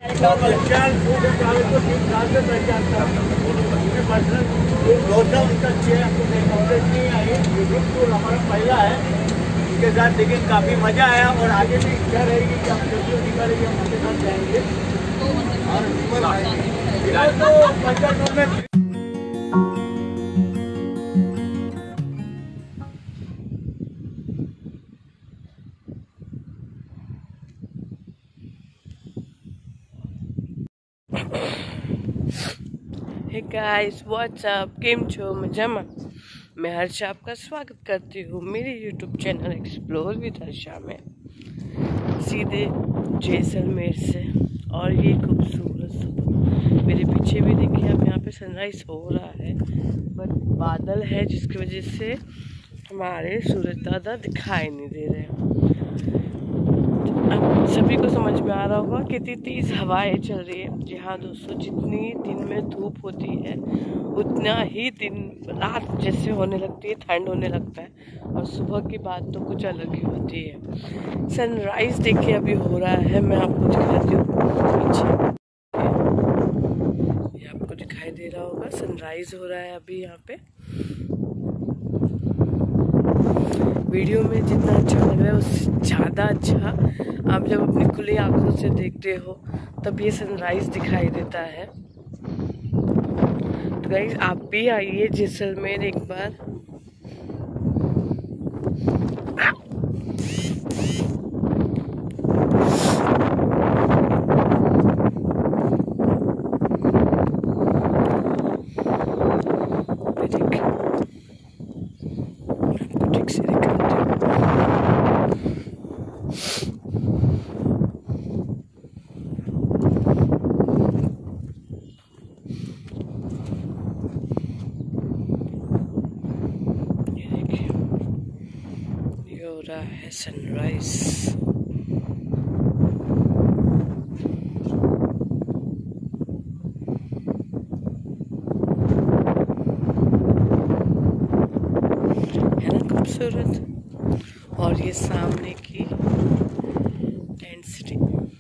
हमारा पहला है उनके साथ, लेकिन काफी मजा आया और आगे भी इच्छा रहेगी कि हम जब निकालेंगे हम उनके साथ जाएंगे और तो पंचायत में। हे गाइस व्हाट्सअप, केम छो मजामा। मैं हर्षा आपका स्वागत करती हूँ मेरे YouTube channel explore with Harsha में, सीधे जैसलमेर से। और ये खूबसूरत सुबह मेरे पीछे भी देखिए, अब यहाँ पे सनराइज हो रहा है, बट बादल है जिसकी वजह से हमारे सूरज दादा दिखाई नहीं दे रहे हैं। अब सभी को समझ में आ रहा होगा कितनी तेज़ हवाएं चल रही है। जी हाँ दोस्तों, जितनी दिन में धूप होती है उतना ही दिन रात जैसे होने लगती है, ठंड होने लगता है, और सुबह की बात तो कुछ अलग ही होती है। सनराइज़ देखिए अभी हो रहा है, मैं आपको दिखाती हूँ पीछे, ये आपको दिखाई दे रहा होगा, सनराइज़ हो रहा है अभी यहाँ पे। वीडियो में जितना अच्छा लग रहा है उससे ज़्यादा अच्छा आप जब अपनी खुली आंखों से देखते हो तब ये सनराइज़ दिखाई देता है। तो गाइस आप भी आइए जैसलमेर एक बार। हो रहा है सनराइज। है ना खूबसूरत। और ये सामने की टेंट सिटी।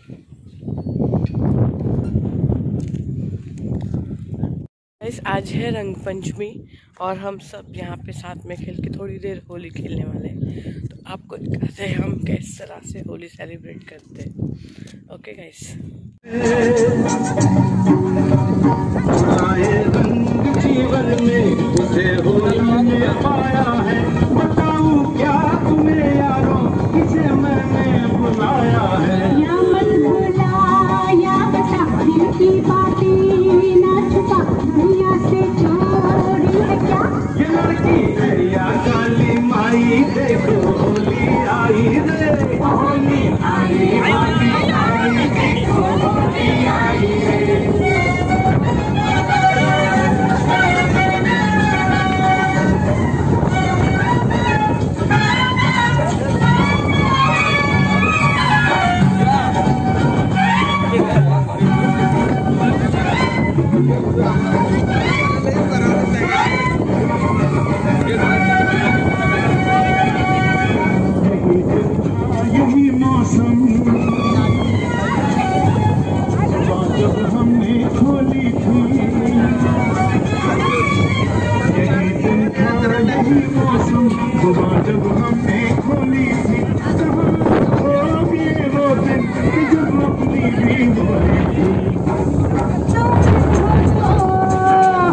आज है रंग पंचमी और हम सब यहाँ पे साथ में खेल के थोड़ी देर होली खेलने वाले हैं। तो आपको दिखाते हैं हम किस तरह से होली सेलिब्रेट करते हैं। Okay guys. जीवन में उसे होली में पाया है, बताऊं क्या तुम्हें यारों, किसे मैंने बुलाया है। या मत भुला या बता दिल की बातें ना छुपा, दुनिया से चोरी है क्या ये लड़की है या काली माई, देखो होली आई रे, होली आई, होली आई, देखो होली आई रे। यही मौसम जब हमने खोली थी, यही दिन था, यही मौसम जब हमने खोली थी, तब हो गए वो दिन जब अपनी भी होली थी।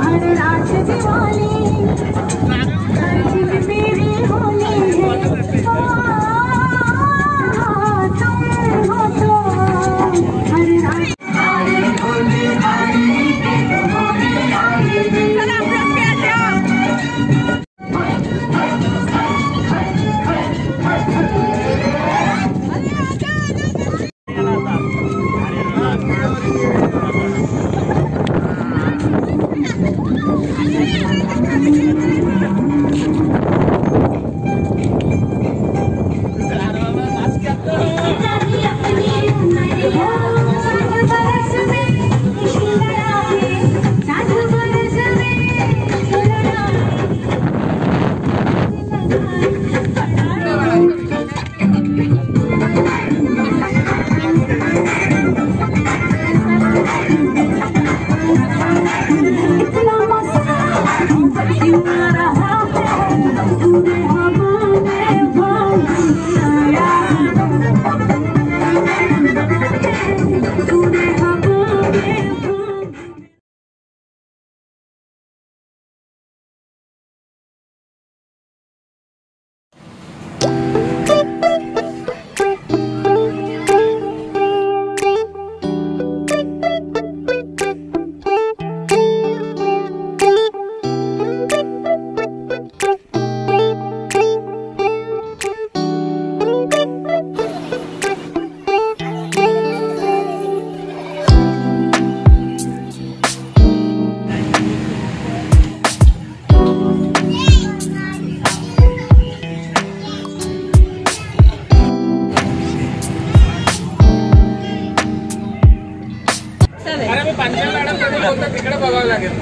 तिकडे बघावं लागेल.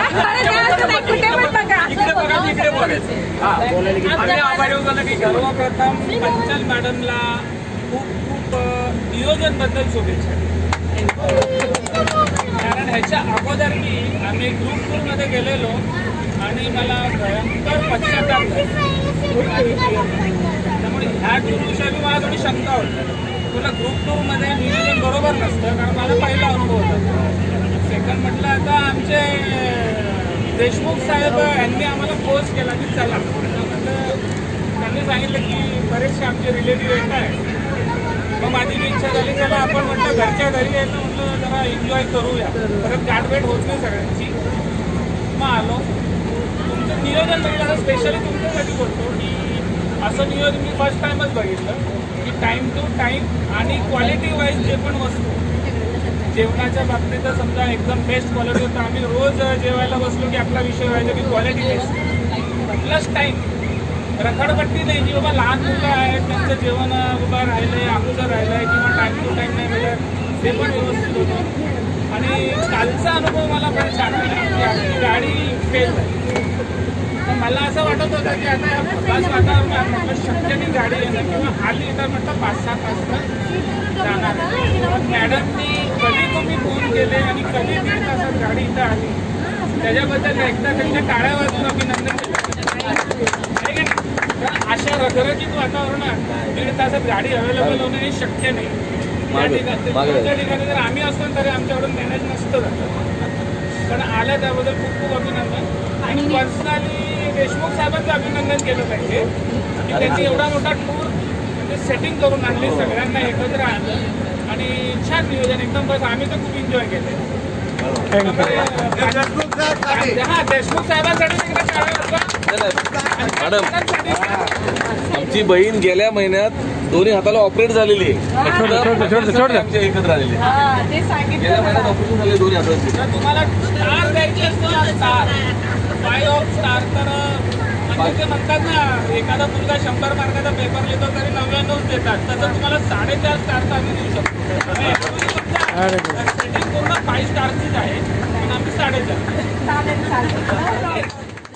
आम्ही आभारी होतो की सर्वप्रथम पंचल मॅडमला खूप खूप नियोजन बद्दल शुभेच्छा. कारण ह्याच्या अगोदर आम्ही ग्रुप टूर मध्ये गेलेलो आणि मला भयंकर पश्चाताप झाला. त्यामुळे ह्या टूरविषयी मला थोडी शंका होती. तुला ग्रुप टूर मध्ये नियोजन बरोबर नसतं, कारण माझा पहिला अनुभव होता. सेकंड म्हटलं आता आमचे देशमुख साहेब यांनी आम्हाला फोर्स केला की चला. त्यांनी सांगितलं की बरेचसे आमचे रिलेटिव्ह येत आहे. मग माझी इच्छा झाली चला आपण म्हटलं घरच्या घरी यायचं, म्हटलं जरा एन्जॉय करूया. परत गाठभेट होत नाही सगळ्यांची. मग आलो. तुमचं नियोजन बघितलं, स्पेशली तुमच्यासाठी बोलतो की असं नियोजन मी फर्स्ट टाइमच बघितलं की टाईम टू टाईम आणि क्वालिटी वाईज जे पण वस्तू जेवणाच्या बाबतीत समजा एकदम बेस्ट क्वालिटी होतं. आम्ही रोज जेवायला बसलो की आपला विषय व्हायचा की क्वालिटी बेस्ट प्लस टाईम. रखडपट्टी नाही की बाबा लहान मुलं आहेत त्यांचं जेवण बाबा राहिलंय, आमचं राहिलंय किंवा टाईम टू टाईम नाही मिळत, ते पण व्यवस्थित होतं. आणि कालचा अनुभव मला पण छान आला की आपली गाडी फेल झाली. मला असं वाटत होतं की आता बस वातावरणात म्हटलं शक्य ती गाडी येणं किंवा आली तर म्हटलं 5-6 तास जाणार. मॅडमनी कधी तुम्ही फोन केले आणि कधी 1.5 तासात गाडी इथं आली त्याच्याबद्दल एकदा त्यांच्या टाळ्या वाजून अभिनंदन केलं. अशा रखरखीत वातावरणात 1.5 तासात गाडी अवेलेबल होणं हे शक्य नाही. त्या ठिकाणी जर आम्ही असतो तरी आमच्याकडून मॅनेज नसतं झालं. पण आलं त्याबद्दल खूप खूप अभिनंदन. आणि पर्सनली देशमुख साहेबांचं अभिनंदन केलं पाहिजे की त्यांनी एवढा मोठा टूर म्हणजे सेटिंग करून आणली, सगळ्यांना एकत्र आणलं आणि छान नियोजन एकदम. बस आम्ही तर खूप एन्जॉय केले. हा देशमुख साहेबांसाठी मॅडम आमची बहीण गेल्या महिन्यात दोन्ही हाताला ऑपरेट झालेली आहे. एकत्र आलेली गेल्या महिन्यात ऑपरेशन झाले दोन्ही हाताचे. तुम्हाला स्टार द्यायची असतो, स्टार 5 ऑफ स्टार. तर म्हणजे ते म्हणतात ना एखादा मुलगा 100 मार्काचा पेपर लिहितो तरी 99 देतात, तसं तुम्हाला 4.5 स्टार आम्ही देऊ शकतो. सेटिंग पूर्ण 5 स्टारचीच आहे पण आम्ही 4.5.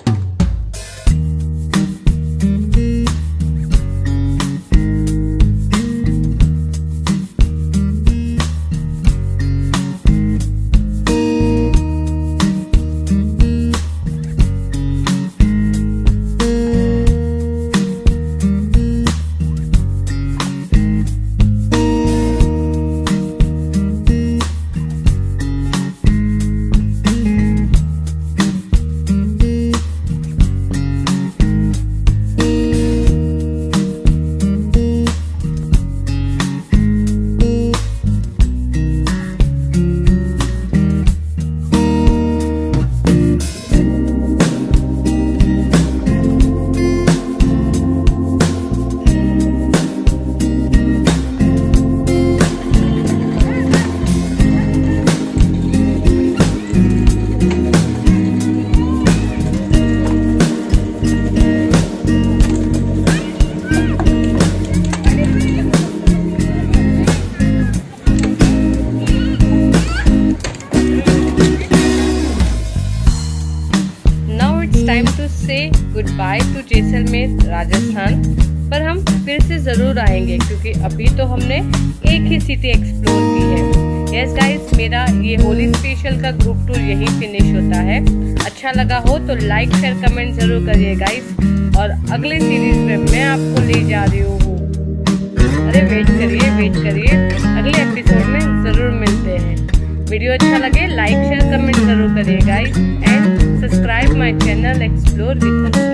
Time to say goodbye to Jaisalmer Rajasthan. पर हम फिर से ज़रूर आएंगे क्योंकि अभी तो हमने एक ही सिटी एक्सप्लोर की है. यस गाइस, मेरा ये होली स्पेशल का ग्रुप टूर यहीं फिनिश होता है. अच्छा लगा हो तो लाइक शेयर कमेंट ज़रूर करिए गाइस. और अगले सीरीज में मैं आपको ले जा रही हूँ अरे वेट करिए, अगले एपिसोड में ज़रूर मिलते हैं। वीडियो अच्छा लगे लाइक शेयर कमेंट ज़रूर करिए guys, and subscribe my channel explore with